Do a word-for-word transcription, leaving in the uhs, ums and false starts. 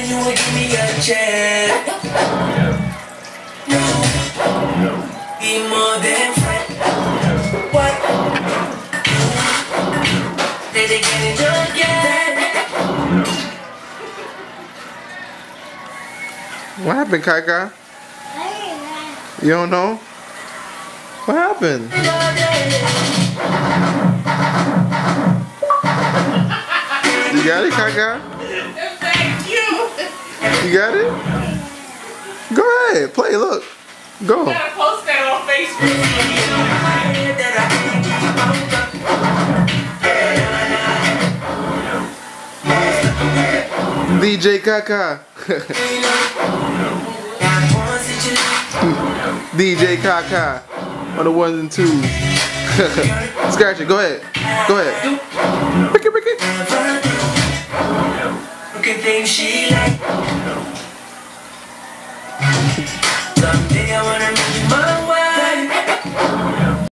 then you would give me a chance. Be more than friends. What? Did they get it done yet? What happened, Kaka? You don't know? What happened? You got it, Kaka? Thank you. You got it? Go ahead, play, look. Go. I gotta post that on Facebook. D J Kaka. D J Kaka on the ones and twos. Scratch it, go ahead. Go ahead. Pick it, pick it. Look at things she like. Someday I wanna meet you, mom.